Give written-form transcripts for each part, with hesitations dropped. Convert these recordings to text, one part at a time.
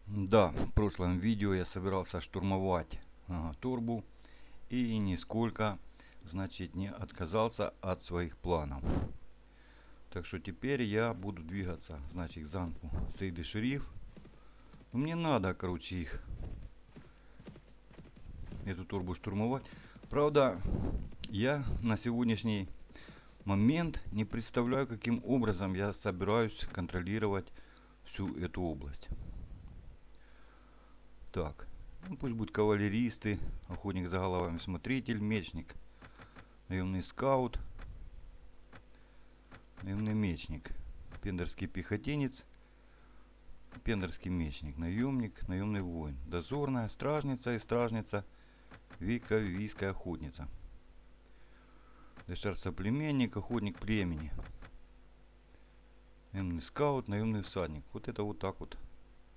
Да, в прошлом видео я собирался штурмовать Торбу и нисколько, значит, не отказался от своих планов. Так что теперь я буду двигаться, значит, к замку Сейд-и-Шериф. Мне надо, короче, эту Торбу штурмовать. Правда, я на сегодняшний момент не представляю, каким образом я собираюсь контролировать всю эту область. Так, ну пусть будут кавалеристы, охотник за головами, смотритель, мечник, наемный скаут, наемный мечник, пендерский пехотинец, пендерский мечник, наемник, наемный воин, дозорная, стражница и стражница, вийская охотница, дешар соплеменник, охотник племени, наемный скаут, наемный всадник. Вот это вот так вот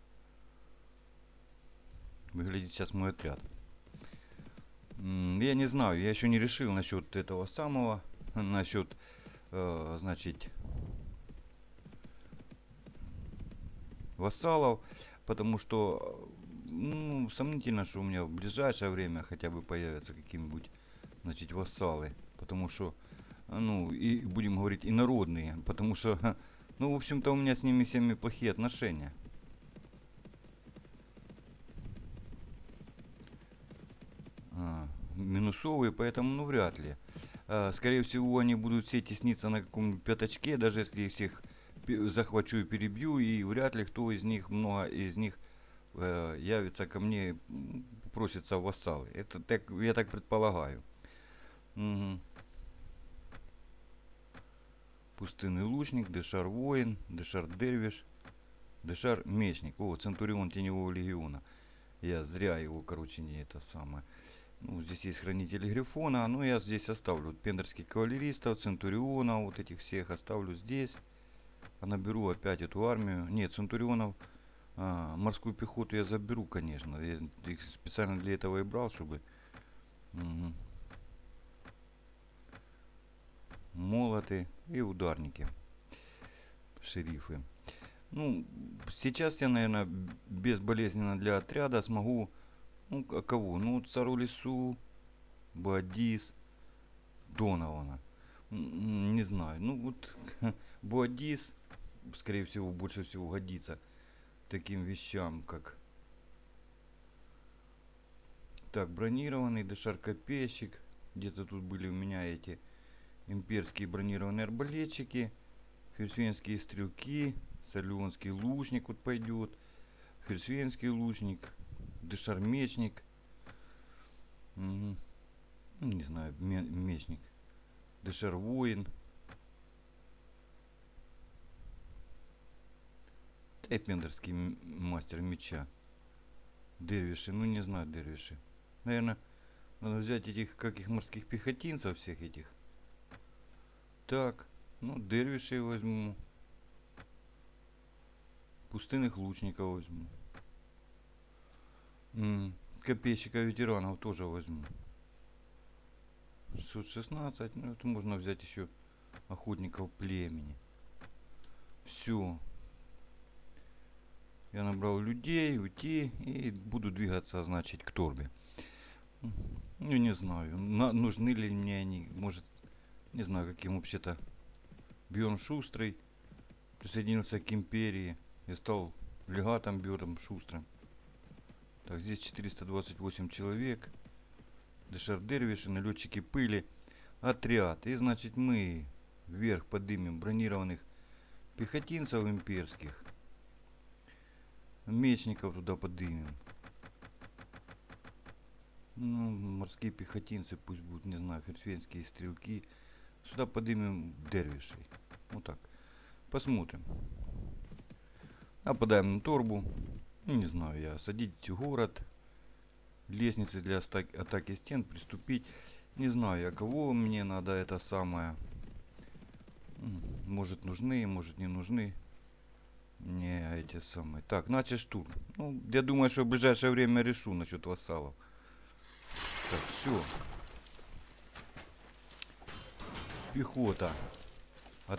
выглядит сейчас мой отряд. Я не знаю, я еще не решил насчет этого самого, насчет, значит, вассалов, потому что сомнительно, что у меня в ближайшее время хотя бы появятся какие-нибудь, значит, вассалы, потому что, ну, и будем говорить, инородные, потому что, ну, в общем-то, у меня с ними всеми плохие отношения. Минусовые, поэтому, ну, вряд ли. Скорее всего, они будут все тесниться на каком-нибудь пятачке, даже если я всех захвачу и перебью, и вряд ли кто из них, много из них явится ко мне, просится в вассалы. Это так, я так предполагаю. Угу. Пустынный лучник, дешар воин, дешар дервиш, дешар мечник. О, центурион теневого легиона. Я зря его, короче, не это самое. Ну, здесь есть хранители Грифона, но я здесь оставлю пендерских кавалеристов, центуриона, вот этих всех оставлю здесь. А наберу опять эту армию. Нет, центурионов, морскую пехоту я заберу, конечно. Я их специально для этого и брал, чтобы... Угу. Молоты и ударники. Шерифы. Ну, сейчас я, наверное, безболезненно для отряда смогу... Ну, а кого? Ну, Цару Лесу, Буадис, Донована. Не знаю. Ну, вот Буадис, скорее всего, больше всего годится таким вещам, как... Так, бронированный, дешар-копейщик. Где-то тут были у меня эти имперские бронированные арбалетчики, ферсвенские стрелки, салионский лучник вот пойдет, ферсвенский лучник, дешар-мечник. Угу. Не знаю, мечник. Дешар воин. Эпендерский мастер меча. Дервиши, ну не знаю, дервиши. Наверное, надо взять этих, как их, морских пехотинцев всех этих. Так, ну дервишей возьму. Пустынных лучников возьму. Копейщика ветеранов тоже возьму. 616, ну это можно взять еще охотников племени. Все. Я набрал людей, уйти и буду двигаться, значит, к Торбе. Ну, не знаю, нужны ли мне они. Может, не знаю, каким вообще-то. Бьорн Шустрый присоединился к империи и стал легатом Бьорном Шустрым. Так, здесь 428 человек. Дешар Дервиши, налетчики пыли. Отряд. И, значит, мы вверх поднимем бронированных пехотинцев имперских. Мечников туда поднимем. Ну, морские пехотинцы пусть будут, не знаю, ферсвенские стрелки. Сюда поднимем дервишей. Вот так. Посмотрим. Нападаем на Торбу. Не знаю я. Садить город. Лестницы для атаки стен. Приступить. Не знаю я, кого мне надо это самое. Может нужны, может не нужны. Не, эти самые. Так, начать штурм. Ну, я думаю, что в ближайшее время решу насчет вассалов. Так, все. Пехота.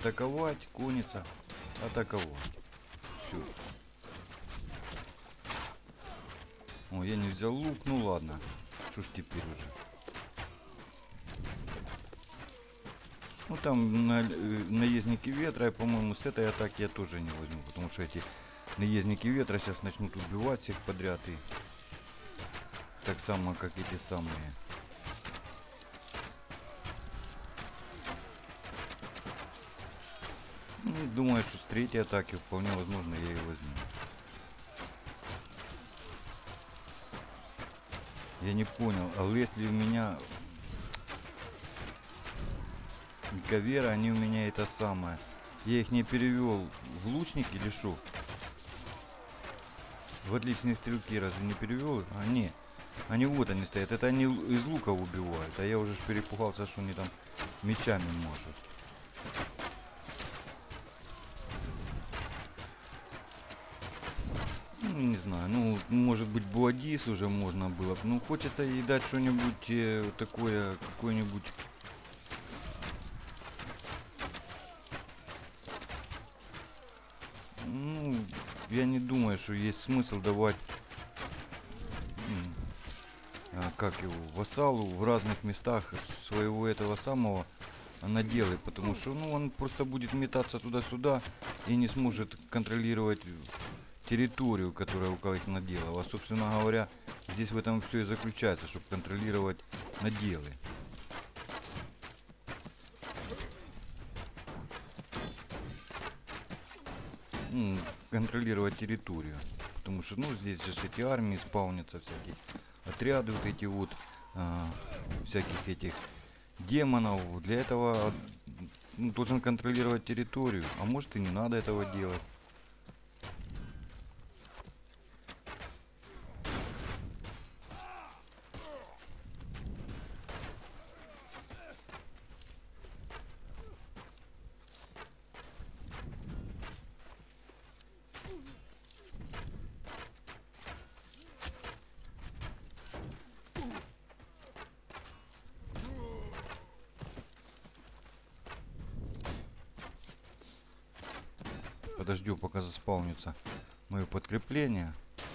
Атаковать, конница. Атаковать. Все. О, я не взял лук, ну ладно. Что ж теперь уже. Ну там наездники ветра, по-моему, с этой атаки я тоже не возьму. Потому что эти наездники ветра сейчас начнут убивать всех подряд. И так само, как эти самые. Ну, думаю, что с третьей атаки вполне возможно я ее возьму. Я не понял, а если у меня Кавера, они у меня это самое. Я их не перевел в лучники или что? В отличные стрелки разве не перевел их? А, не. Они вот они стоят. Это они из лука убивают. А я уже перепугался, что они там мечами мажут. Ну, не знаю. Ну, может быть, Буадис уже можно было. Ну, хочется ей дать что-нибудь такое, какое-нибудь... Ну, я не думаю, что есть смысл давать... как его, вассалу в разных местах своего этого самого наделы, потому что ну, он просто будет метаться туда-сюда и не сможет контролировать территорию, которая у кого-то надела. А собственно говоря, здесь в этом все и заключается, чтобы контролировать наделы. Контролировать территорию. Потому что, ну, здесь же эти армии спаунятся, всякие отряды вот эти вот, всяких этих демонов. Для этого ну, должен контролировать территорию. А может и не надо этого делать. Подожду, пока заспаунится мое подкрепление.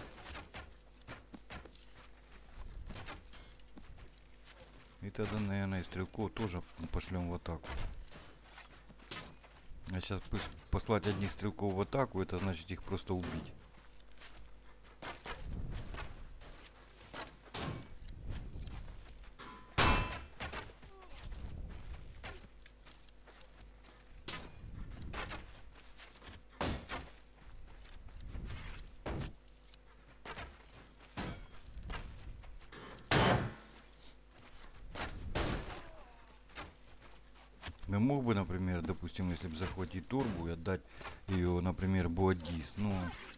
И тогда, наверное, и стрелков тоже пошлем в атаку. А сейчас послать одних стрелков в атаку, это значит их просто убить. Я мог бы, например, допустим, если бы захватить Турбу и отдать ее, например, Буадис. Ну,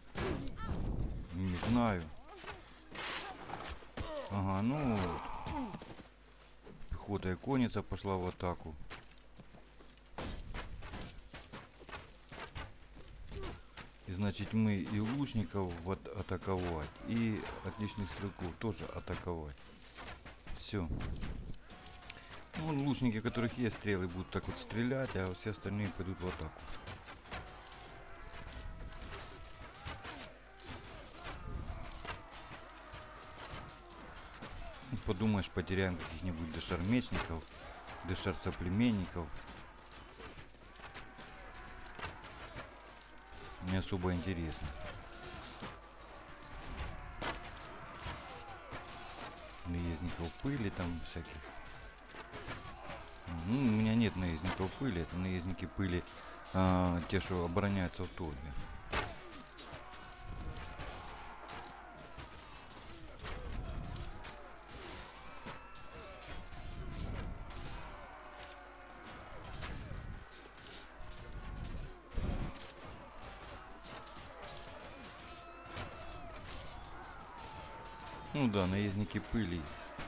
не знаю. Ага, ну вот. Пехота и конница пошла в атаку. И значит мы и лучников вот атаковать, и отличных стрелков тоже атаковать. Все. Ну, лучники, у которых есть стрелы, будут так вот стрелять, а все остальные пойдут в атаку. Ну, подумаешь, потеряем каких-нибудь дешар-мечников, дешар-соплеменников. Не особо интересно. Наездников пыли там всяких. Ну, у меня нет наездников пыли, это наездники пыли, те, что обороняются в торге. Ну да, наездники пыли.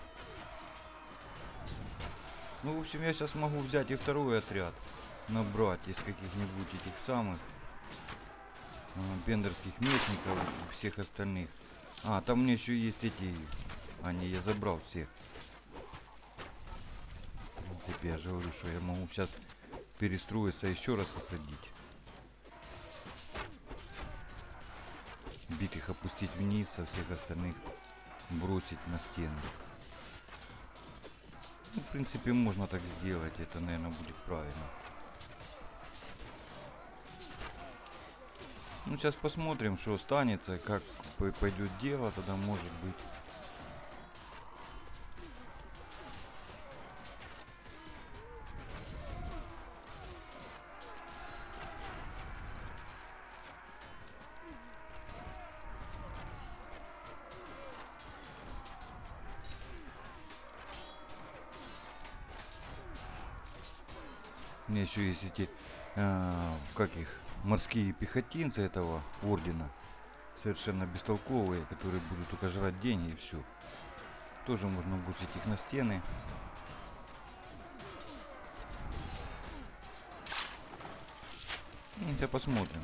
Ну, в общем, я сейчас могу взять и второй отряд. Набрать из каких-нибудь этих самых бендерских мечников и всех остальных. А, там мне еще есть эти... А, не, я забрал всех. В принципе, я же говорю, что я могу сейчас перестроиться, еще раз осадить. Бить их, опустить вниз, со всех остальных бросить на стену. Ну, в принципе, можно так сделать. Это, наверное, будет правильно. Ну, сейчас посмотрим, что останется, как пойдет дело, тогда может быть. У меня еще есть эти, как их, морские пехотинцы этого ордена. Совершенно бестолковые, которые будут только жрать деньги и все. Тоже можно бросить их на стены. Сейчас посмотрим.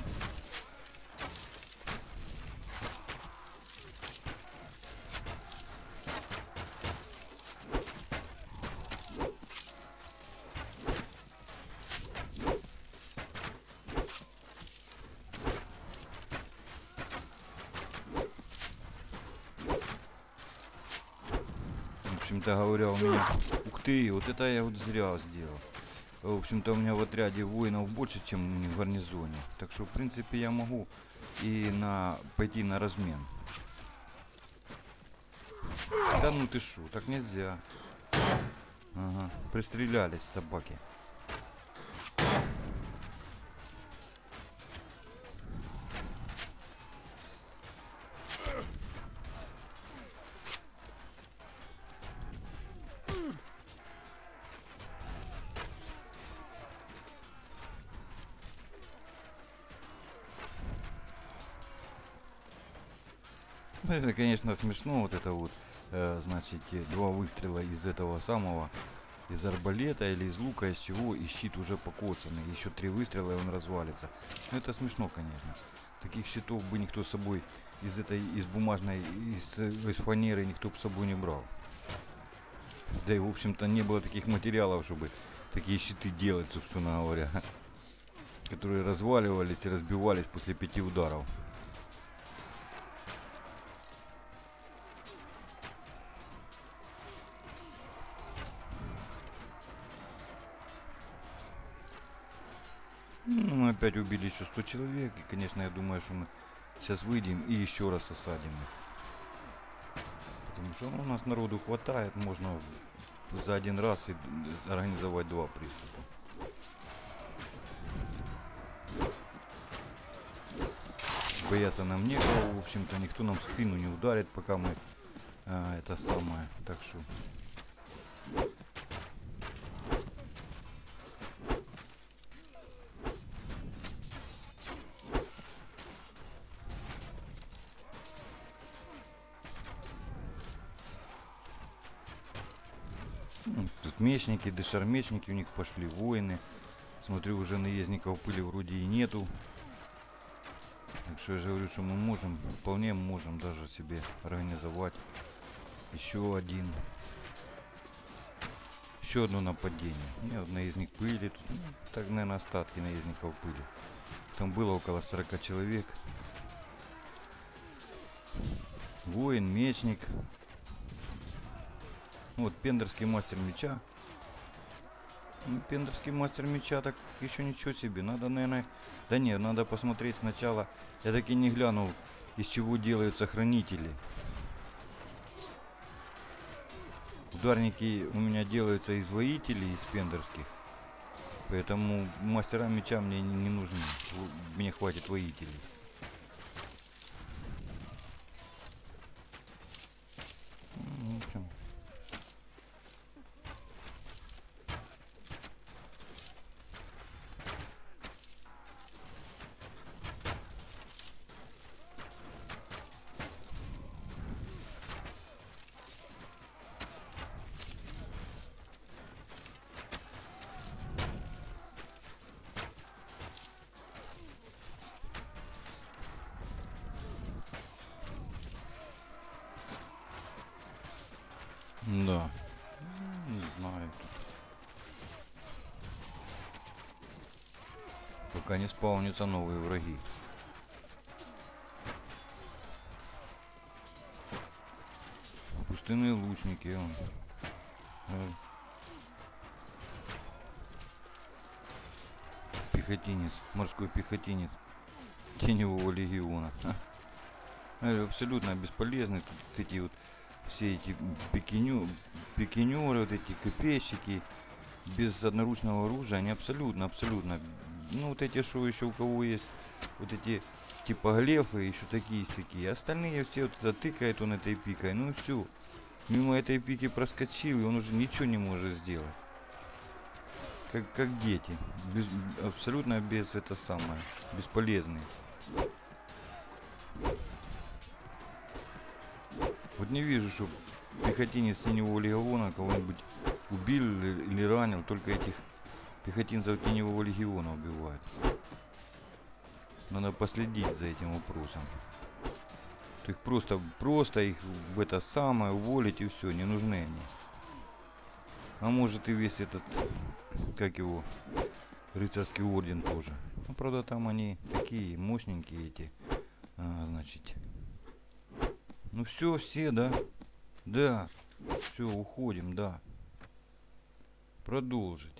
В общем-то говоря, у меня... Ух ты, вот это я вот зря сделал. В общем-то у меня в отряде воинов больше, чем в гарнизоне. Так что в принципе я могу и пойти на размен. Да ну ты шо, так нельзя. Ага, пристрелялись собаки. Ну, это, конечно, смешно, вот это вот, значит, два выстрела из этого самого, из арбалета или из лука, из чего, и щит уже покоцанный. Еще 3 выстрела, и он развалится. Ну, это смешно, конечно. Таких щитов бы никто с собой из бумажной, из фанеры никто бы с собой не брал. Да и, в общем-то, не было таких материалов, чтобы такие щиты делать, собственно говоря. Которые разваливались и разбивались после 5 ударов. Ну, мы опять убили еще 100 человек. И, конечно, я думаю, что мы сейчас выйдем и еще раз осадим их. Потому что у нас народу хватает. Можно за один раз и организовать 2 приступа. Бояться нам некого. В общем-то, никто нам в спину не ударит, пока мы это самое. Так что... Тут мечники, дешармечники у них пошли, воины. Смотрю, уже наездников пыли вроде и нету. Так что я же говорю, что мы можем, вполне можем даже себе организовать еще одно нападение. Нет, наездник пыли, тут, ну, так, наверное, остатки наездников пыли. Там было около 40 человек. Воин, мечник. Вот, пендерский мастер меча. Ну, пендерский мастер меча, так еще ничего себе. Надо, наверное... Да нет, надо посмотреть сначала. Я так и не глянул, из чего делаются хранители. Ударники у меня делаются из воителей, из пендерских. Поэтому мастера меча мне не нужны. Мне хватит воителей. В общем... Да. Не знаю. Пока не спаунятся новые враги. Пустынные лучники. Он. Пехотинец. Морской пехотинец Теневого легиона. Абсолютно бесполезны тут эти вот все эти пикинеры, вот эти копейщики без одноручного оружия, они абсолютно. Ну вот эти шо еще у кого есть, вот эти типа глефы, еще такие сякие. Остальные все вот это тыкает он этой пикой, ну все. Мимо этой пики проскочил, и он уже ничего не может сделать. Как дети. Абсолютно без это самое. Бесполезные. Вот не вижу, что пехотинец Теневого легиона кого-нибудь убил или ранил. Только этих пехотинцев Теневого легиона убивают. Надо последить за этим вопросом. Их просто их в это самое уволить и все, не нужны они. А может и весь этот, как его, рыцарский орден тоже. Ну, правда, там они такие мощненькие эти, значит. Ну все, да? Да. Все, уходим, да. Продолжить.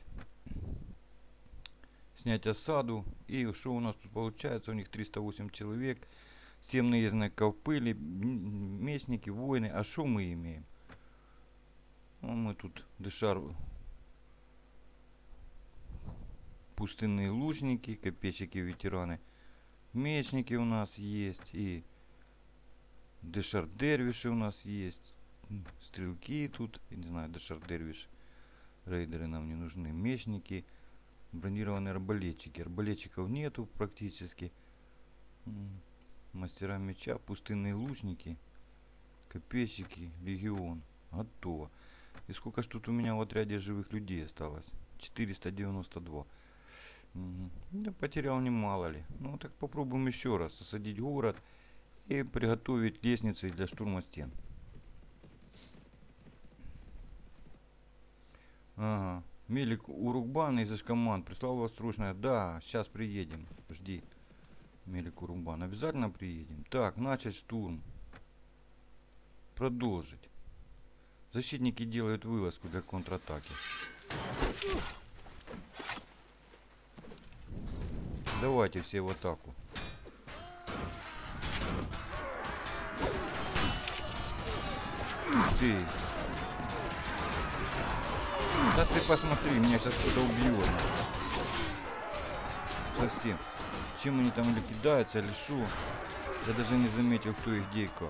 Снять осаду. И что у нас тут получается? У них 308 человек. 7 наездников пыли, мечники, воины. А что мы имеем? Ну, мы тут дешар, пустынные лучники, копейщики, ветераны. Мечники у нас есть. И дешар дервиши у нас есть. Стрелки тут. Я не знаю, дешар дервиш. Рейдеры нам не нужны. Мечники. Бронированные арбалетчики. Арбалетчиков нету практически. Мастера меча, пустынные лучники, копейщики, легион. Готово. И сколько ж тут у меня в отряде живых людей осталось? 492. Да потерял немало ли. Ну так попробуем еще раз осадить город и приготовить лестницы для штурма стен. Ага. Мелик Урукбан из Ишкоман прислал вас срочно. Да, сейчас приедем. Жди. Мелик Урукбан. Обязательно приедем. Так, начать штурм. Продолжить. Защитники делают вылазку для контратаки. Давайте все в атаку. Ты. Да ты посмотри, меня сейчас кто-то убьет. Совсем. Чем они там или кидаются, или шо? Я даже не заметил, кто их где и как.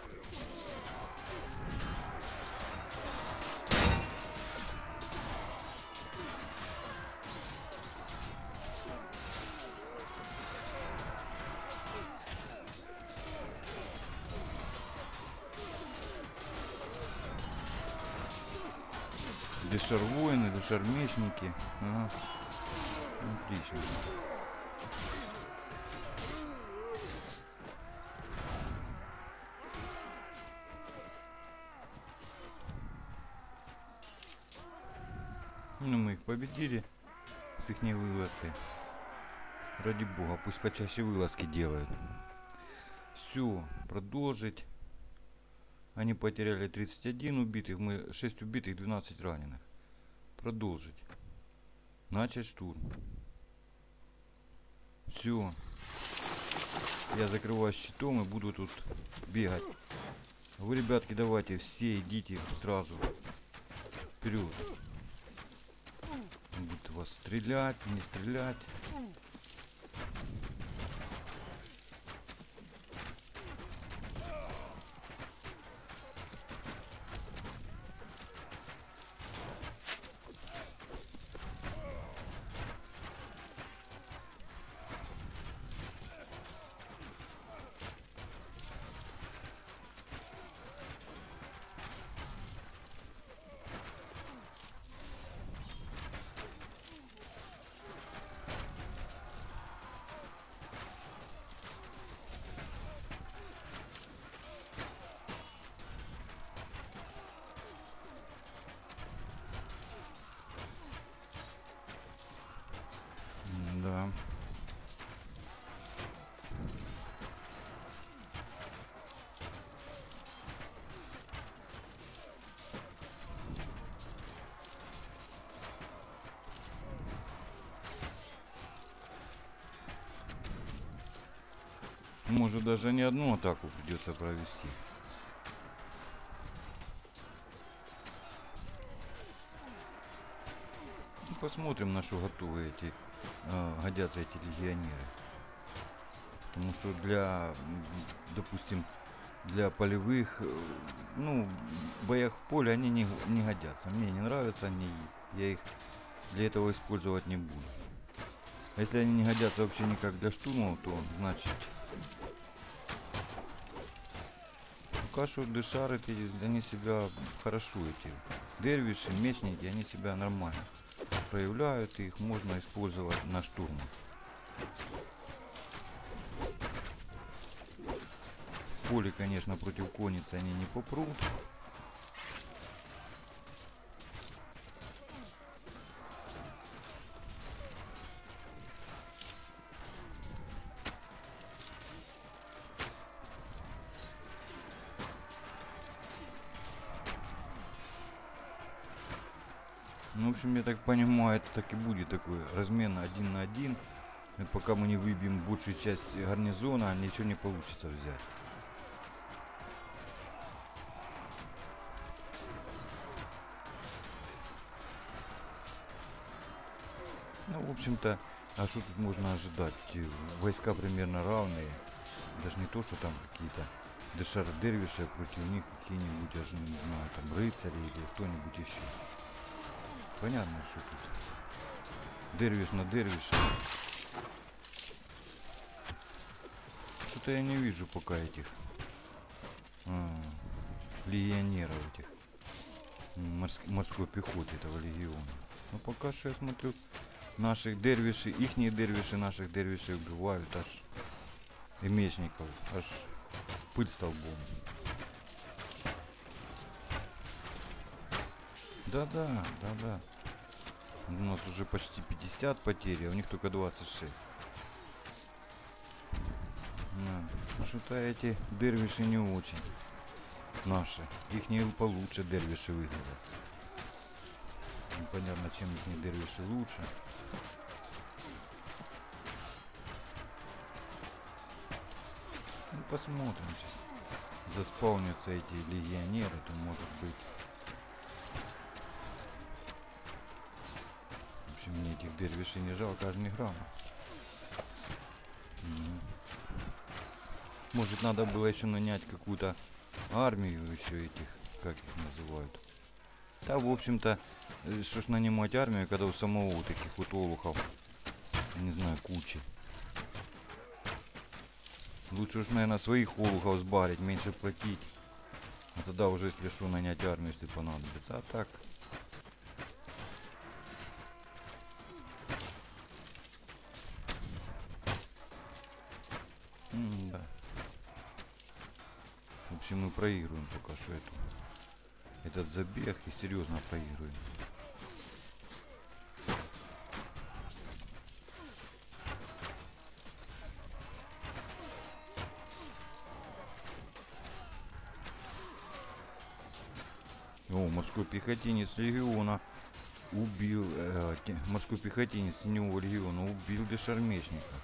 Дешар воины, дешар мечники. Ага. Отлично. Ну мы их победили с их вылазкой. Ради бога, пусть почаще вылазки делают. Все, продолжить. Они потеряли 31 убитых, мы 6 убитых, 12 раненых. Продолжить. Начать штурм. Все. Я закрываю щитом и буду тут бегать. Вы, ребятки, давайте все идите сразу вперед. Будут вас стрелять, не стрелять. Может, даже не одну атаку придется провести. Ну, посмотрим, на что готовы эти, годятся эти легионеры. Потому что для, допустим, для полевых, ну, боях в поле они не годятся. Мне не нравятся они, я их для этого использовать не буду. А если они не годятся вообще никак для штурмов, то значит пока что дешары, они себя хорошо, эти дервиши, мечники, они себя нормально проявляют, и их можно использовать на штурмах. В поле, конечно, против конницы они не попрут. Ну, в общем, я так понимаю, это так и будет такой размен 1 на 1. И пока мы не выбьем большую часть гарнизона, ничего не получится взять. Ну, в общем-то, а что тут можно ожидать? Войска примерно равные. Даже не то, что там какие-то дешар-дервиши, против них какие-нибудь, я же не знаю, там рыцари или кто-нибудь еще. Понятно, что тут дервиш на дервише. Что-то я не вижу пока этих легионеров, этих морской пехоты этого легиона. Но пока что я смотрю, наших дервишей, ихние дервиши наших дервишей убивают аж, и мечников, аж пыль столбом. Да-да, да-да. У нас уже почти 50 потерь, а у них только 26. Да. Что-то эти дервиши не очень. Наши. Их не получше дервиши выглядят. Непонятно, чем их дервиши лучше. Ну, посмотрим сейчас. Заспаунятся эти легионеры, то может быть. В общем, мне этих дервишей не жалко, аж ни грамма. Может, надо было еще нанять какую-то армию еще этих, как их называют. Да, в общем-то, что ж нанимать армию, когда у самого вот таких вот олухов, не знаю, кучи. Лучше уж, наверное, своих олухов сбарить, меньше платить. А тогда уже, если что, нанять армию, если понадобится. А так... Да. В общем, мы проигрываем пока что этот забег, и серьезно проигрываем. О, морской пехотинец легиона убил, морской пехотинец теневого легиона убил дешармечника.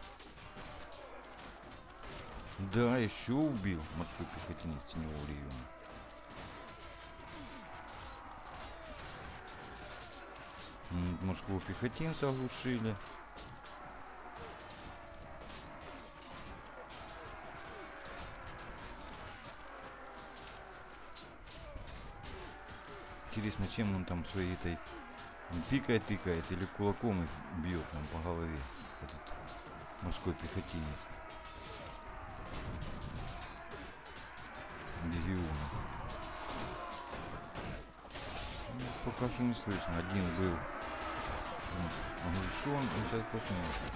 Да, еще убил морской пехотинец теневого легиона. Морского пехотинца оглушили. Интересно, чем он там своей этой пикой тыкает или кулаком их бьет нам по голове, этот морской пехотинец легиона. Ну, пока что не слышно. Один был оглушен, он сейчас посмотрим.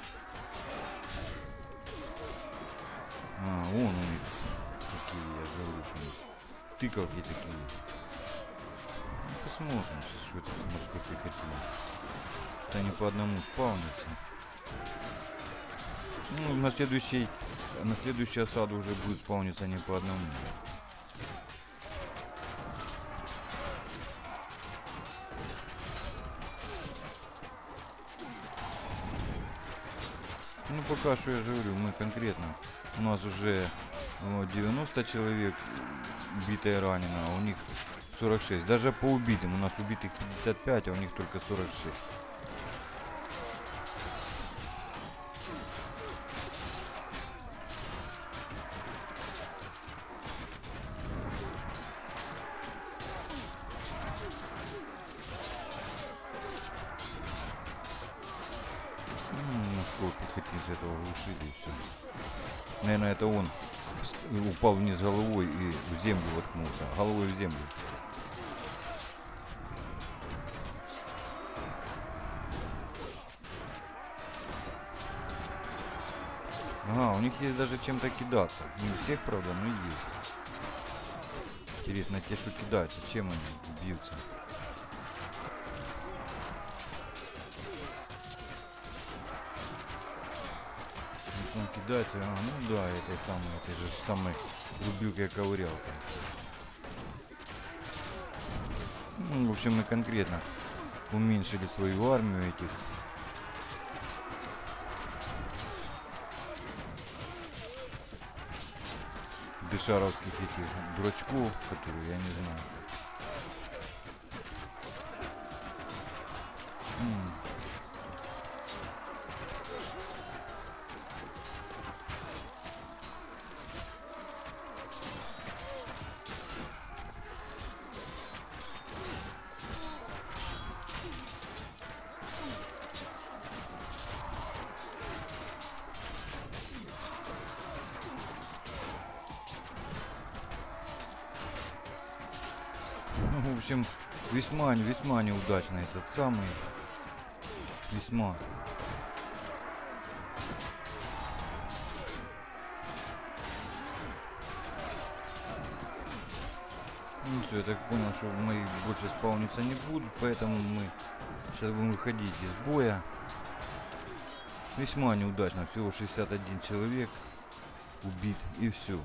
А, вон у них такие оглушенные. Тыкалки такие. Ну, посмотрим сейчас, что это морской пехотинец. Что они по одному спавнятся. Ну, на следующую осаду уже будет спавниться не по одному. Ну, пока что я же говорю, мы конкретно У нас уже 90 человек убито и ранено, а у них 46. Даже по убитым. У нас убитых 55, а у них только 46. Насколько хотим с этого глушили и все. Наверное, это он упал вниз головой и в землю воткнулся. Головой в землю. Ага, у них есть даже чем-то кидаться. Не у всех, правда, но есть. Интересно, те, что кидаются, чем они бьются. Он кидается, ну да, этой же самой рубилкой-ковырялкой. Ну, в общем, мы конкретно уменьшили свою армию этих. Дышаровских этих дурачков, которые, я не знаю. В общем, весьма неудачно этот самый. Весьма. Ну все, я так понял, что мои больше спауниться не будут, поэтому мы сейчас будем выходить из боя. Весьма неудачно, всего 61 человек убит и все.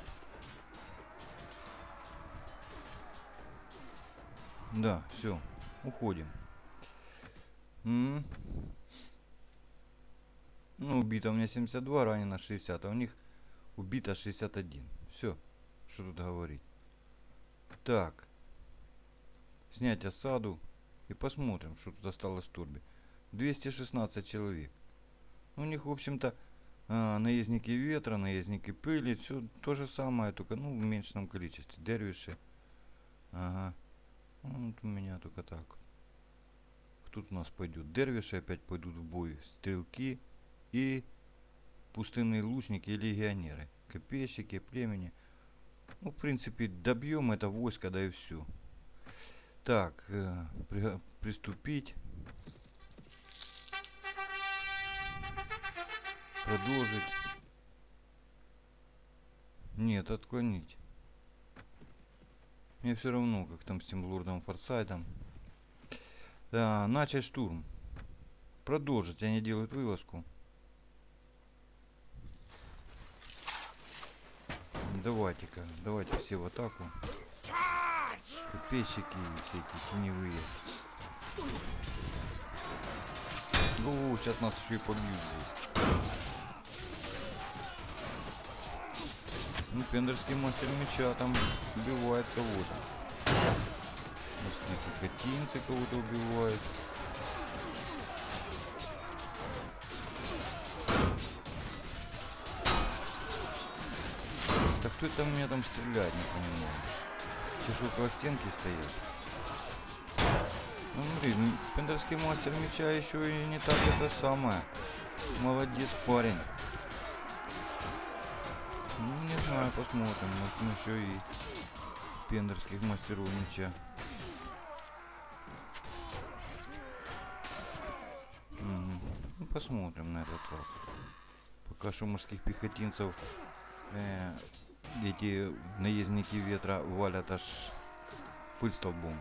Да, все, уходим. Ну, убито у меня 72, ранено 60, а у них убито 61. Все, что тут говорить. Так, снять осаду и посмотрим, что тут осталось в турбе. 216 человек. У них, в общем-то, наездники ветра, наездники пыли, все то же самое, только в меньшем количестве. Дервиши. Ага. Вот у меня только так. Тут у нас пойдет дервиши, опять пойдут в бой стрелки и пустынные лучники и легионеры. Копейщики, племени. Ну, в принципе, добьем это войско, да и все. Так, приступить. Продолжить. Нет, отклонить. Мне все равно, как там с тем лордом Форсайтом. Да, начать штурм. Продолжить, они делают вылазку. Давайте-ка, давайте все в атаку. Копейщики, все эти теневые. О, сейчас нас еще и побьют здесь. Ну, пендерский мастер меча там убивает кого-то. Пехотинцы кого-то убивают. Так кто это меня там стреляет, не понимаю. Те, что около стенки стоят. Ну смотри, пендерский мастер меча еще и не так это самое. Молодец парень. Ну, не знаю, посмотрим. Может, мы еще и пендерских мастеров меча. Ну, посмотрим на этот раз. Пока что морских пехотинцев эти наездники ветра валят аж пыль столбом.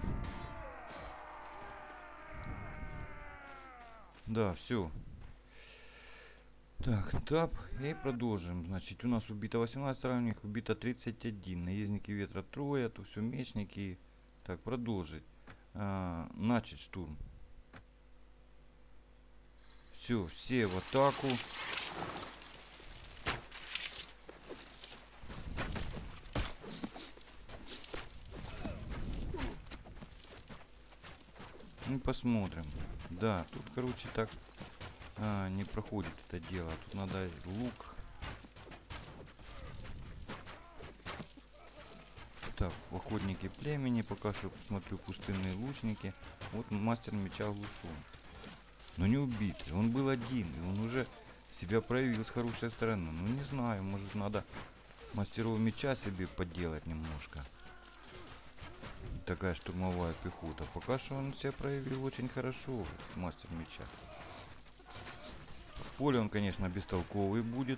Да, все. Так, тап и продолжим. Значит, у нас убито 18 равных, убито 31. Наездники ветра трое, тут все мечники. Так, продолжить. Начать штурм. Все в атаку. Ну, посмотрим. Да, тут, короче, так не проходит это дело. Тут надо лук. Так, охотники племени. Пока что посмотрю пустынные лучники. Вот мастер меча глушен. Но не убитый. Он был один. И он уже себя проявил с хорошей стороны. Ну, не знаю. Может, надо мастеров меча себе поделать немножко. Такая штурмовая пехота. Пока что он себя проявил очень хорошо. Мастер меча. В поле он, конечно, бестолковый будет.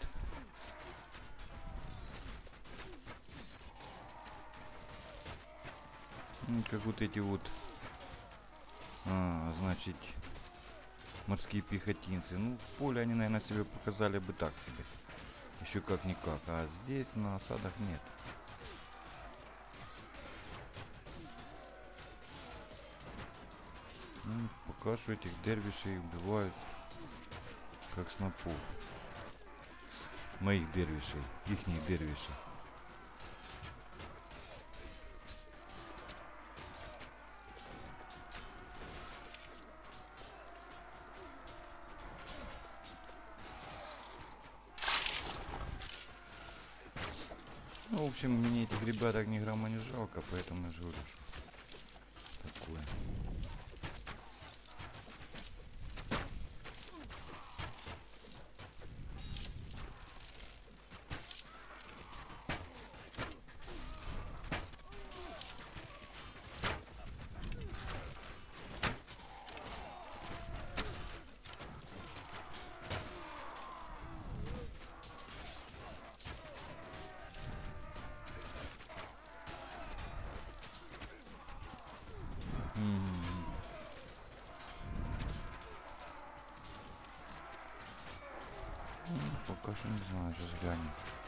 Как вот эти вот, значит, морские пехотинцы. Ну, в поле они, наверное, себе показали бы так себе. Еще как-никак. А здесь на осадах нет. Ну, пока что этих дервишей убивают как снопов. Моих дервишей. Ихних дервишей. Ну, в общем, мне этих ребяток ни грамма не жалко, поэтому я же говорю, что такое. Пока что не знаю, сейчас глянем.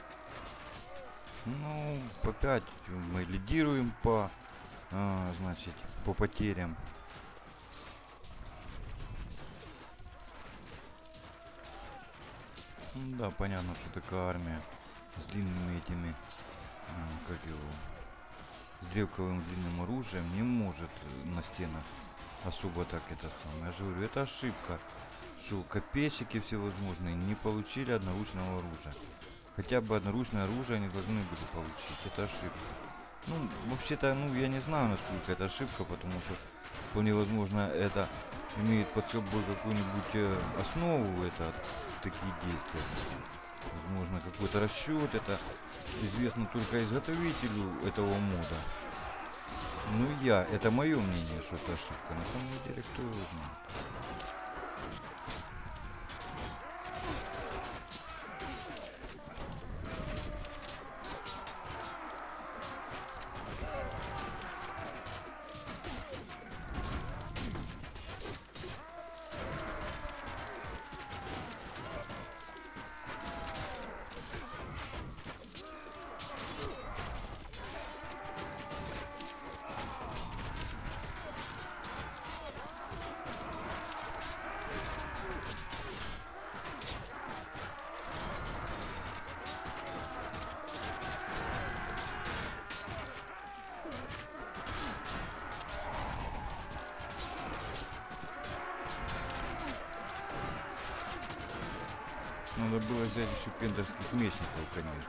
Ну, опять мы лидируем по, значит, по потерям. Ну, да, понятно, что такая армия с длинными этими, как его, с древковым длинным оружием не может на стенах особо так это самое. Я же говорю, это ошибка, что копейщики всевозможные не получили одноручного оружия. Хотя бы одноручное оружие они должны были получить. Это ошибка. Ну, вообще-то, ну, я не знаю, насколько это ошибка, потому что вполне возможно это имеет под собой какую-нибудь основу, это такие действия. Возможно, какой-то расчет, это известно только изготовителю этого мода. Ну, это мое мнение, что это ошибка. На самом деле, кто его знает. Надо было взять еще пендерских мечников, конечно.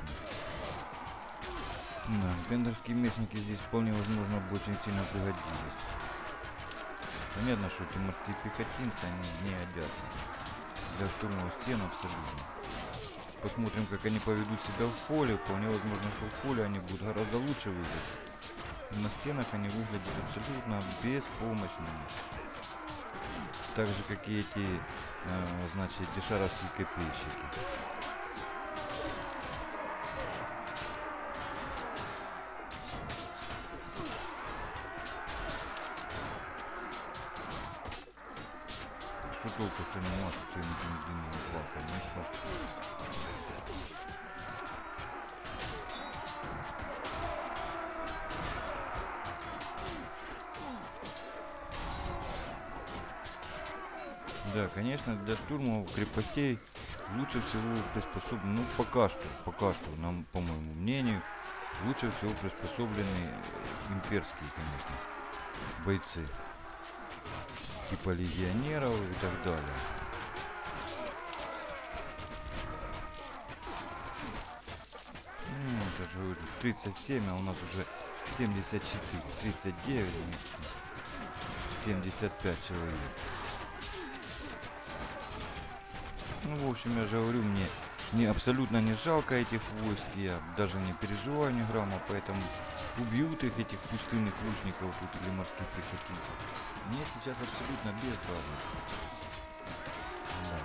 Да, пендерские мечники здесь вполне возможно бы очень сильно пригодились. Понятно, что эти морские пехотинцы, они не годятся для штурма стен абсолютно. Посмотрим, как они поведут себя в поле. Вполне возможно, что в поле они будут гораздо лучше выглядеть. И на стенах они выглядят абсолютно беспомощными. Так же, как и эти, значит, дешаровские копейщики. Что толку, что не может своими длинными палками, ну что? Да, конечно, для штурма крепостей лучше всего приспособлены, ну пока что, нам, по моему мнению, лучше всего приспособлены имперские, конечно, бойцы. типа легионеров и так далее. Это же 37, а у нас уже 74, 39, 75 человек. Ну, в общем, я же говорю, мне абсолютно не жалко этих войск, я даже не переживаю ни грамма, поэтому убьют их, этих пустынных лучников тут или морских пехотинцев. Мне сейчас абсолютно без разницы. Да.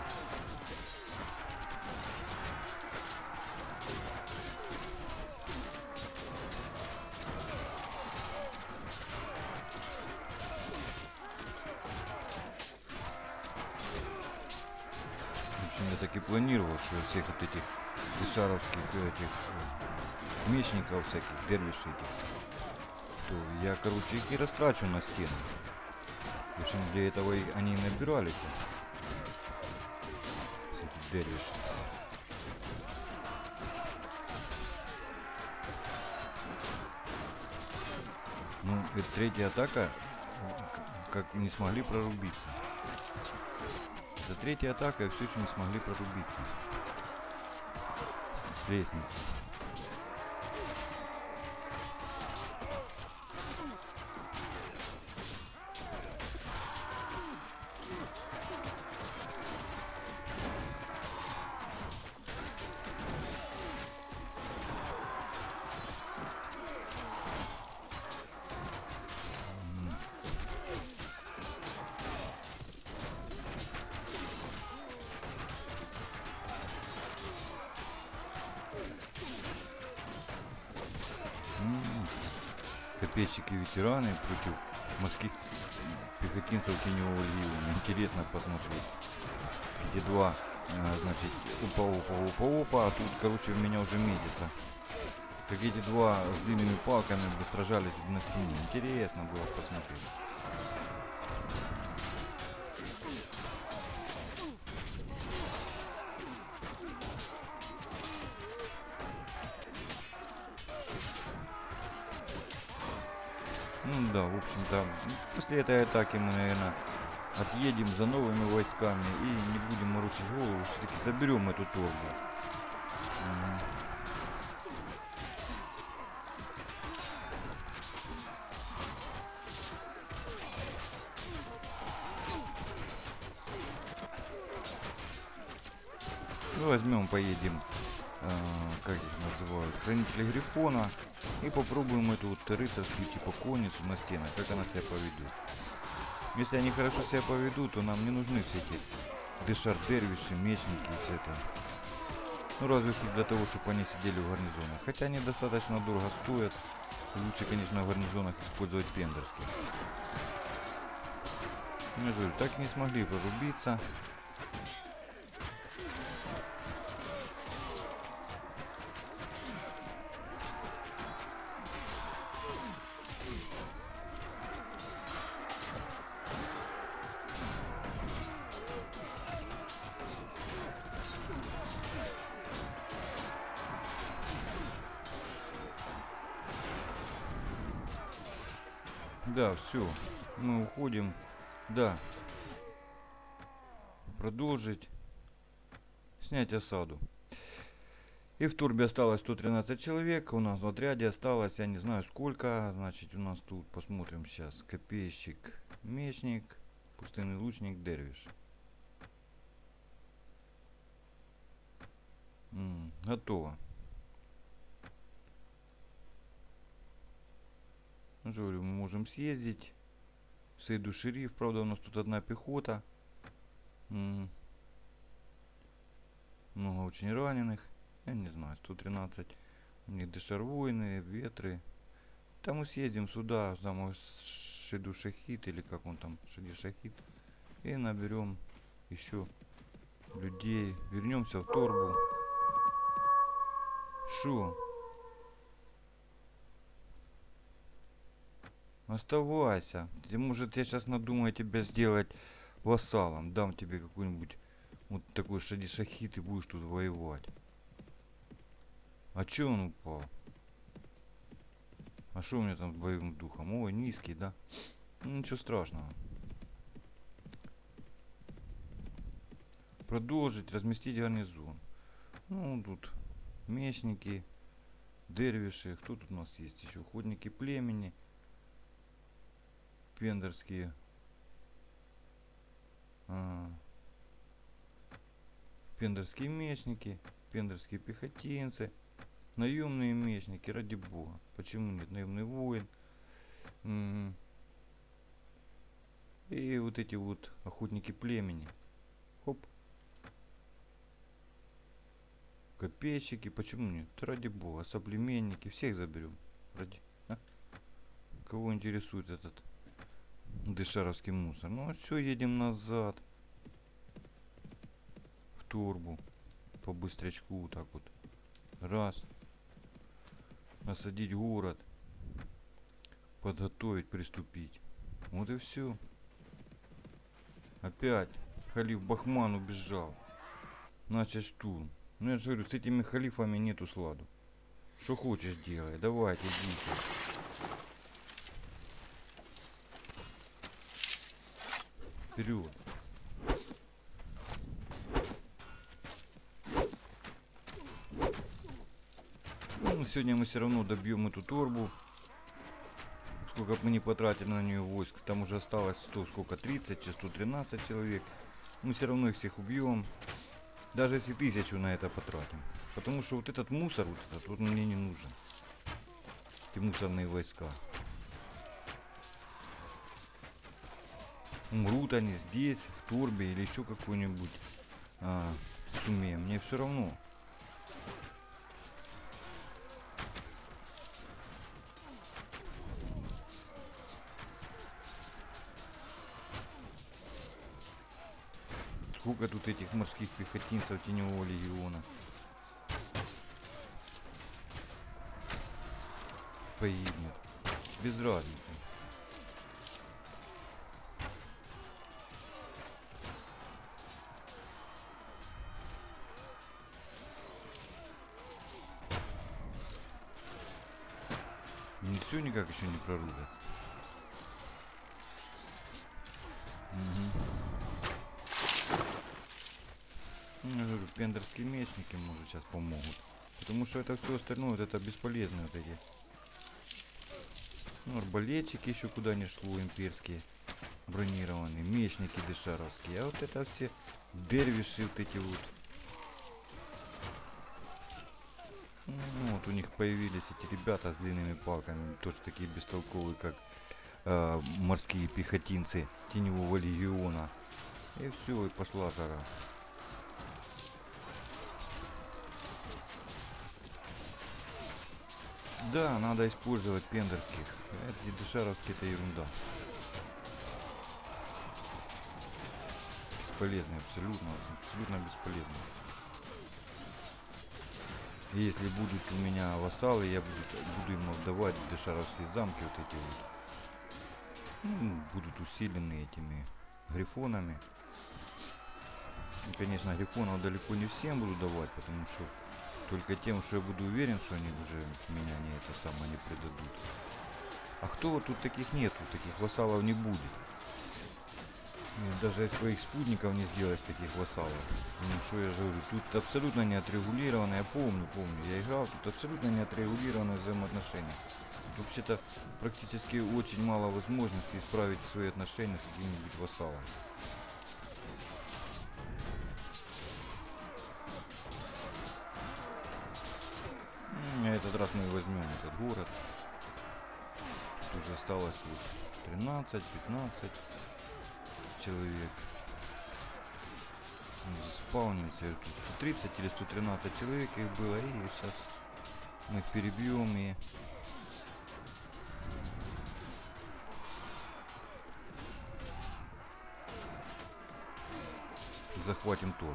В общем, я так и планировал, что всех вот этих дешаровских этих мечников всяких, дервишей этих, то я, короче, их и растрачу на стены. В общем, для этого и они и набирались. Всякие дервиши. Ну, это третья атака, как не смогли прорубиться. Это третья атака, все еще не смогли прорубиться. С лестницы. Копейщики-ветераны против морских пехотинцев теневого ливня. Интересно посмотреть. Эти два, значит, опа, а тут, короче, у меня уже метится. Как эти два с длинными палками бы сражались на стене. Интересно было посмотреть. Ну да, в общем-то, после этой атаки мы, наверное, отъедем за новыми войсками и не будем морочить голову, все-таки соберем эту торгу. Ну, возьмем, поедем, как их называют, хранители Грифона, и попробуем эту вот рыцарскую типа конницу на стенах, как она себя поведет. Если они хорошо себя поведут, то нам не нужны все эти дешар-дервиши, мечники и все это. Ну, разве что для того, чтобы они сидели в гарнизонах. Хотя они достаточно дорого стоят. Лучше, конечно, в гарнизонах использовать пендерских. Ну, я говорю, так не смогли прорубиться. Да, все. Мы уходим. Да. Продолжить. Снять осаду. И в турбе осталось 113 человек. У нас в отряде осталось, я не знаю сколько. Значит, у нас тут, посмотрим сейчас. Копейщик, мечник, пустынный лучник, дервиш. Готово. Ну, же говорю, мы можем съездить. В Сейду Шериф. Правда, у нас тут одна пехота. Много очень раненых. Я не знаю, 113. У них дешар-воины, ветры. Там мы съездим сюда, за мой Шиду Шахид, или как он там, Шиди Шахид. И наберем еще людей. Вернемся в торбу. Шо? Оставайся. Может, я сейчас надумаю тебя сделать вассалом. Дам тебе какой-нибудь вот такой Шади Шахид и будешь тут воевать. А чё он упал? А что у меня там с боевым духом? Ой, низкий, да? Ну, ничего страшного. Продолжить, разместить гарнизон. Ну, тут мечники, дервиши. Кто тут у нас есть еще? Охотники племени. Пендерские. Пендерские мечники. Пендерские пехотинцы. Наемные мечники, ради бога. Почему нет? Наемный воин. И вот эти вот охотники племени. Хоп. Копейщики. Почему нет? Ради бога. Соплеменники. Всех заберем. Ради... А? Кого интересует этот дешаровский мусор? Ну все, едем назад. В турбу. По быстрячку. Так вот. Раз. Осадить город. Подготовить, приступить. Вот и все. Опять халиф Бахман убежал. Начать штурм. Ну я же говорю, с этими халифами нету сладу. Что хочешь делай. Давайте, идите. Вперед. Ну, сегодня мы все равно добьем эту торбу. Сколько бы мы не потратили на нее войск. Там уже осталось 100, сколько, 30, 113 человек. Мы все равно их всех убьем. Даже если 1000 на это потратим. Потому что вот этот мусор, вот мне не нужен. Эти мусорные войска. Умрут они здесь, в турбе или еще какой-нибудь суме. Мне все равно. Сколько тут этих морских пехотинцев Теневого легиона. Погибнет. Без разницы. Не все никак еще не прорубятся. Ну, я говорю, пендерские мечники, может, сейчас помогут. Потому что это все остальное, вот это бесполезно, вот эти. Ну, арбалетчики еще куда не шло, имперские. Бронированные, мечники дешаровские. А вот это все дервиши вот эти вот. Ну, вот у них появились эти ребята с длинными палками. Тоже такие бестолковые, как морские пехотинцы Теневого легиона. И все, и пошла жара. Да, надо использовать пендерских. Эти дешаровские — это ерунда. Бесполезно, абсолютно бесполезно. И если будут у меня вассалы, я буду им отдавать дешаровские замки вот эти вот. Ну, будут усилены этими грифонами. И, конечно, грифонов далеко не всем буду давать, потому что только тем, что я буду уверен, что они уже меня не это самое не предадут. А кто вот тут таких нету, таких вассалов не будет. Даже своих спутников не сделать таких вассалов. Ну что я же говорю, тут абсолютно не отрегулировано, я помню, я играл, тут абсолютно не отрегулированы взаимоотношения. Вообще-то практически очень мало возможностей исправить свои отношения с каким-нибудь вассалом. Этот раз мы возьмем этот город. Тут уже осталось вот 13-15 человек. Заспаунился. Тут 130 или 113 человек их было. И сейчас мы их перебьем и захватим торбу.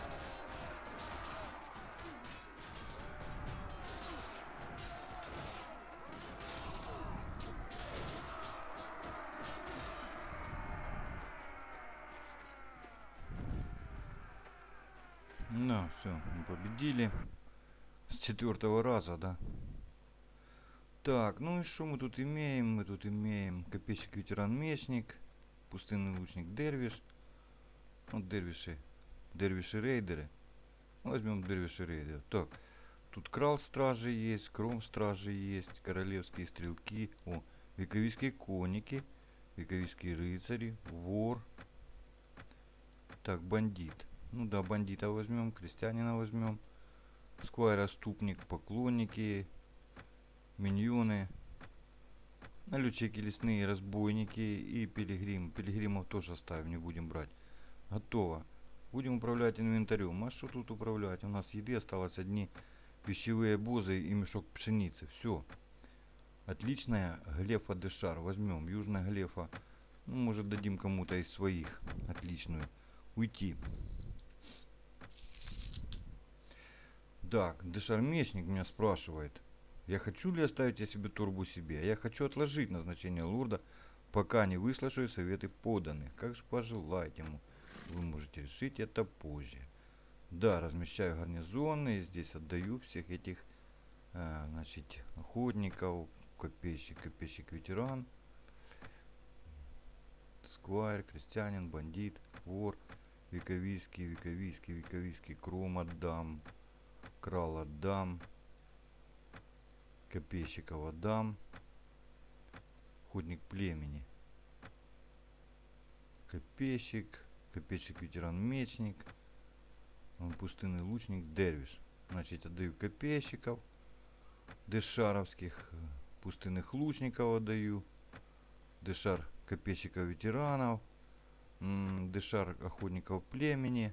Да, все, мы победили. С 4-го раза, да. Так, ну и что мы тут имеем? Мы тут имеем копейщик, ветеран, мечник, пустынный лучник, дервиш. Вот дервиши Дервиши рейдеры. Возьмем дервиши рейдеры. Так, тут крал стражи есть, кром стражи есть, королевские стрелки. О, вековийские конники, вековийские рыцари, вор. Так, бандит. Ну да, бандита возьмем, крестьянина возьмем. Сквайр, отступник, поклонники, миньоны. Налетчики лесные, разбойники и пилигрим. Пилигримов тоже оставим, не будем брать. Готово. Будем управлять инвентарем. А что тут управлять? У нас еды осталось одни пищевые бозы и мешок пшеницы. Все. Отличная глефа дешар. Возьмем. Южная глефа. Ну, может, дадим кому-то из своих. Отличную. Уйти. Так, дешар мечник меня спрашивает. Я хочу ли оставить я себе турбу себе? Я хочу отложить назначение лорда, пока не выслушаю советы поданных. Как же пожелать ему. Вы можете решить это позже. Да, размещаю гарнизоны. Здесь отдаю всех этих, значит, охотников, копейщик, ветеран, сквайр, крестьянин, бандит, вор, вековийский, кром отдам, крал отдам, копейщиков отдам, охотник племени, копейщик, ветеран, мечник, пустынный лучник, дервиш. Значит, отдаю копейщиков, дешаровских, пустынных лучников отдаю, дешар копейщиков ветеранов, дешар охотников племени,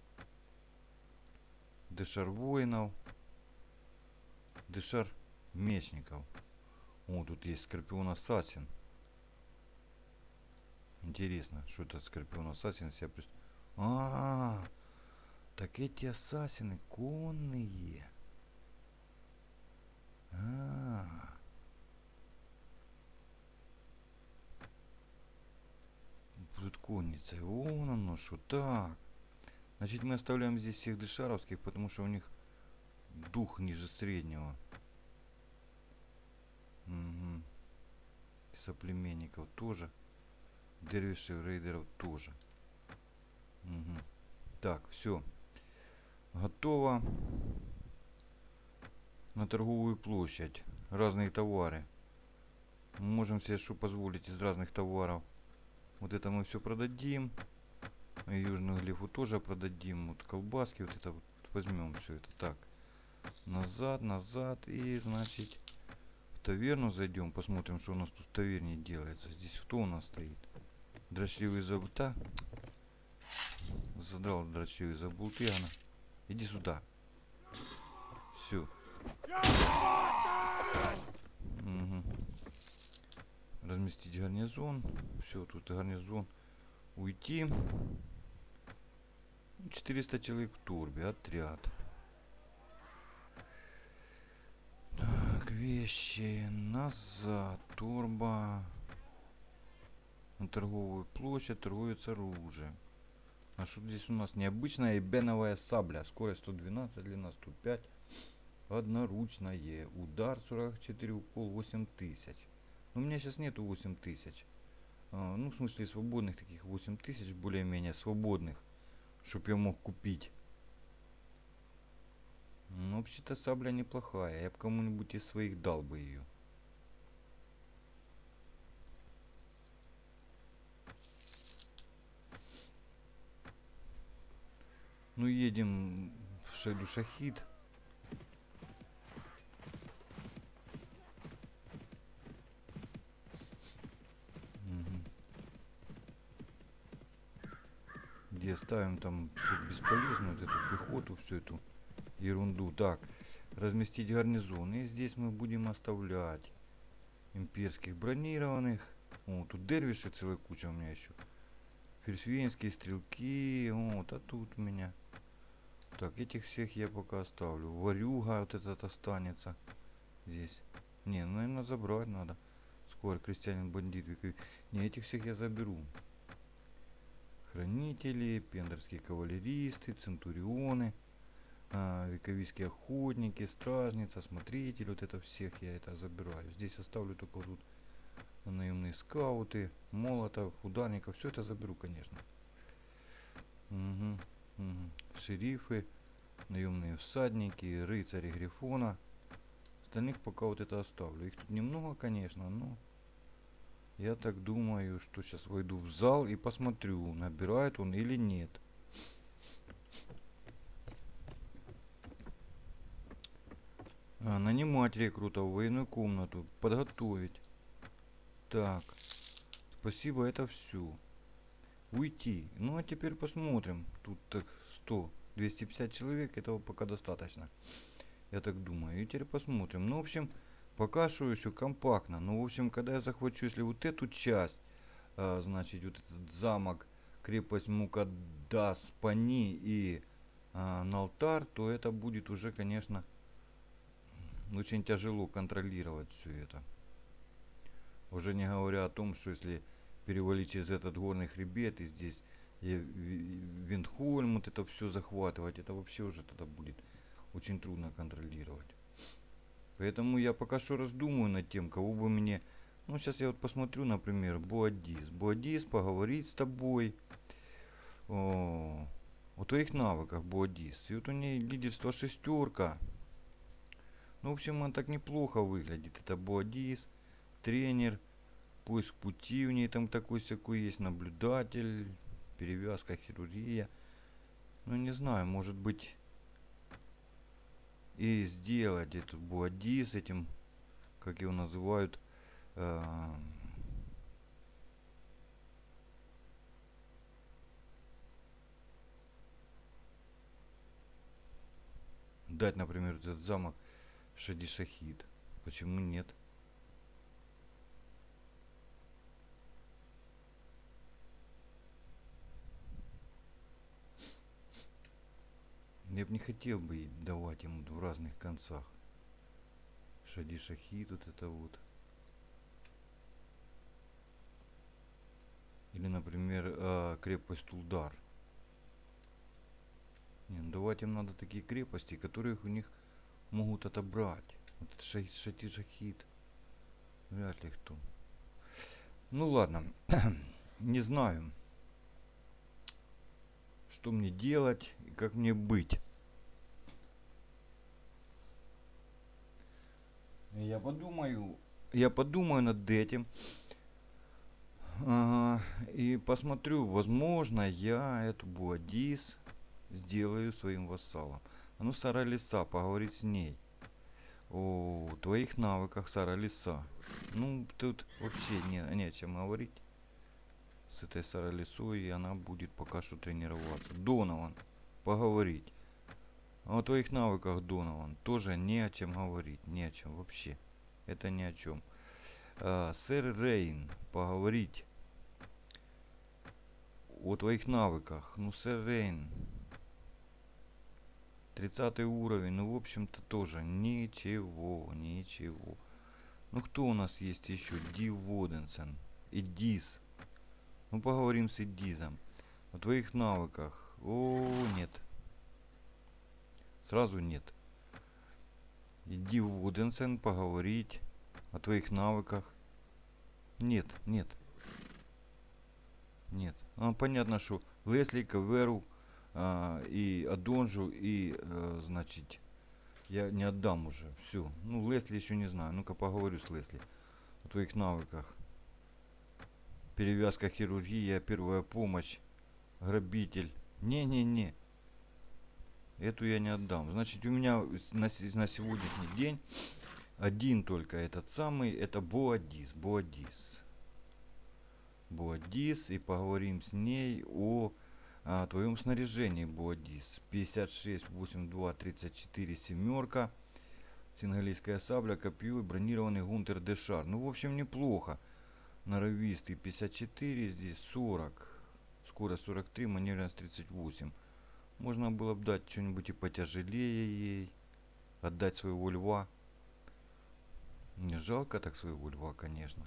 дешар воинов, дешар мечников. О, тут есть скорпион ассасин. Интересно, что это скорпион ассасин себя так эти ассасины конные. Будут конницей. Вон оно что. Так. Значит, мы оставляем здесь всех дешаровских, потому что у них дух ниже среднего. Угу. Соплеменников тоже. Дервишей, рейдеров тоже. Угу. Так, все. Готово. На торговую площадь. Разные товары. Можем себе что позволить из разных товаров. Вот это мы все продадим. Южную глифу тоже продадим. Вот колбаски, вот это вот возьмем все это. Так. Назад. И, значит, в таверну зайдем. Посмотрим, что у нас тут в таверне делается. Здесь кто у нас стоит? Дрочливый забута. Задрал дрочливый забултыгана. Иди сюда. Все. Угу. Разместить гарнизон. Все, тут гарнизон. Уйти. 400 человек в турбе. Отряд. Так, вещи. Назад. Турбо. На торговую площадь торгуется оружием. А что здесь у нас? Необычная эбеновая сабля. Скорость 112, длина 105. Одноручное. Удар 44, укол 8000. Но у меня сейчас нету 8000. Ну, в смысле, свободных таких 8000, более-менее свободных. Чтоб я мог купить. Ну, вообще-то сабля неплохая. Я бы кому-нибудь из своих дал бы ее. Ну, едем в Шейду Шахид. Где ставим там бесполезную вот эту пехоту, всю эту ерунду. Так, разместить гарнизон. И здесь мы будем оставлять имперских бронированных. О, тут дервиши целая куча у меня еще. Ферсвейнские стрелки. Вот, а тут у меня. Так, этих всех я пока оставлю. Варюга вот этот останется здесь. Не, ну, наверное, забрать надо. Скоро крестьянин, бандит. Не, этих всех я заберу. Хранители, пендерские кавалеристы, центурионы, вековийские охотники, стражница, смотритель. Вот это всех я это забираю. Здесь оставлю только тут наемные скауты, молотов, ударников. Все это заберу, конечно. Угу. Шерифы, наемные всадники, рыцари Грифона. Остальных пока вот это оставлю. Их тут немного, конечно, но я так думаю, что сейчас войду в зал и посмотрю, набирает он или нет. Нанимать рекрута в военную комнату. Подготовить. Так. Спасибо, это все. Уйти. Ну а теперь посмотрим. Тут так 250 человек, этого пока достаточно. Я так думаю. И теперь посмотрим. Ну, в общем, пока что еще компактно. Ну, в общем, когда я захвачу, если вот эту часть, значит, вот этот замок, крепость Мукаддас, Пани и Налтар, то это будет уже, конечно, очень тяжело контролировать все это. Уже не говоря о том, что если перевалить через этот горный хребет и здесь Виндхольм, вот это все захватывать, это вообще уже тогда будет очень трудно контролировать. Поэтому я пока что раздумываю над тем, кого бы мне... Ну, сейчас я вот посмотрю, например, Боадис. Боадис, поговорить с тобой о твоих навыках, Боадис. И вот у нее лидерство 6. Ну, в общем, он так неплохо выглядит. Это Боадис, тренер, поиск пути у нее там такой-сякой есть, наблюдатель, перевязка, хирургия. Ну, не знаю, может быть, и сделать эту Боадис этим, как его называют, дать, например, этот замок Шади-Шахид. Почему нет? Я бы не хотел бы давать ему в разных концах. Шади-Шахид, вот это вот. Или, например, крепость Тулдар. Не, давать им надо такие крепости, которых у них могут отобрать. Вот Шади-Шахид. Вряд ли кто. Ну ладно. Не знаю, что мне делать и как мне быть. Я подумаю над этим. И посмотрю, возможно, я эту Буадис сделаю своим вассалом. А ну, Сара Лиса, поговорить с ней. О твоих навыках, Сара Лиса. Ну, тут вообще не о чем говорить. С этой Сара Лисой, и она будет пока что тренироваться. Донован, поговорить. А о твоих навыках, Донован, тоже не о чем говорить. Не о чем вообще. Это ни о чем. Сэр Рейн, поговорить о твоих навыках. Ну, Сэр Рейн, 30 уровень, ну, в общем-то, тоже ничего, ничего. Ну, кто у нас есть еще? Ди Воденсен. Эдис. Ну, поговорим с Эдизом. О твоих навыках. О, нет. Сразу нет. Иди в Воденсен, поговорить о твоих навыках. Нет, нет. Нет. Ну, понятно, что Лесли, Каверу и Адонжу, и, значит, я не отдам уже. Все. Ну, Лесли еще не знаю. Ну-ка поговорю с Лесли о твоих навыках. Перевязка, хирургия, первая помощь, грабитель. Не-не-не. Эту я не отдам. Значит, у меня на сегодняшний день один только этот самый. Это Боадис. Боадис. Боадис. И поговорим с ней о твоем снаряжении, Боадис. 56, 82, 34, семерка. Сингалийская сабля, копье и бронированный Гунтер Дешар. Ну, в общем, неплохо. Норовистый 54, здесь 40. Скорость 43, маневренность 38. Можно было бы дать что-нибудь и потяжелее ей. Отдать своего льва. Не жалко так своего льва, конечно.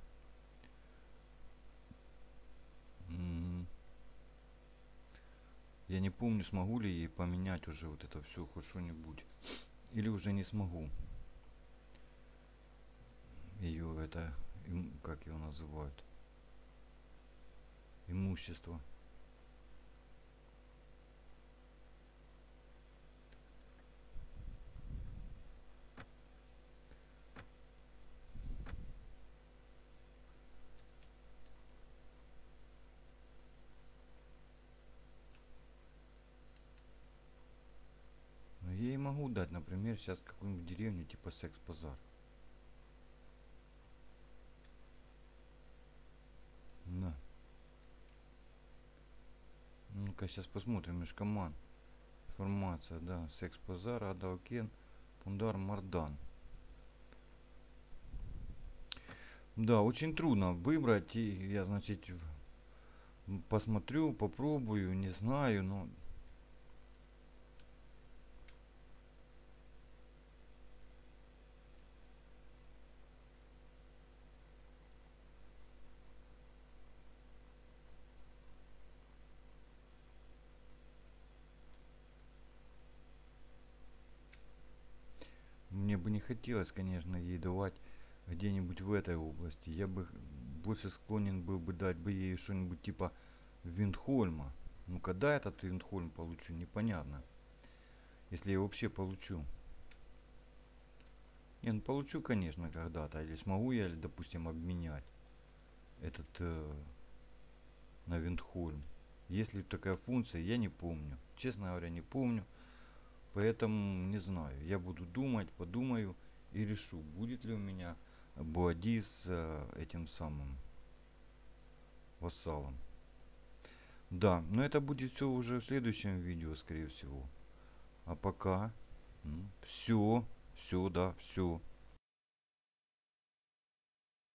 Я не помню, смогу ли ей поменять уже вот это все, хоть что-нибудь. Или уже не смогу. Ее это, как его называют? Имущество. могу дать, например, сейчас какую-нибудь деревню типа Секс-Базар. Да. Ну-ка, сейчас посмотрим межкоманд. Информация, да. Секс-Базар, Адалкен, Пундар, Мардан. Да, очень трудно выбрать. И я, значит, посмотрю, попробую, не знаю, но... Мне бы не хотелось, конечно, ей давать где-нибудь в этой области. Я бы больше склонен был бы дать бы ей что-нибудь типа Виндхольма. Ну, когда этот Виндхольм получу, непонятно. Если я вообще получу. Не, ну получу, конечно, когда-то. Или смогу я, допустим, обменять этот на Виндхольм. Есть ли такая функция, я не помню. Честно говоря, не помню. Поэтому не знаю. Я буду думать, подумаю и решу, будет ли у меня Буади с этим самым вассалом. Да, но это будет все уже в следующем видео, скорее всего. А пока все, да, все.